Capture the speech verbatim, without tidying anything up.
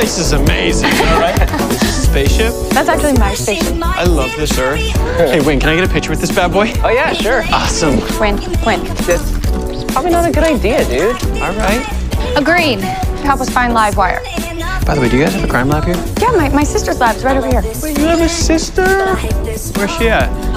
place is amazing, all right? This is a spaceship. That's actually my spaceship. I love this Earth. Hey, Wayne, can I get a picture with this bad boy? Oh, yeah, sure. Awesome. Win, win. That's probably not a good idea, dude. All right. Agreed. Help us find live wire. By the way, do you guys have a crime lab here? Yeah, my, my sister's lab is right over here. Wait, you have a sister? Where's she at?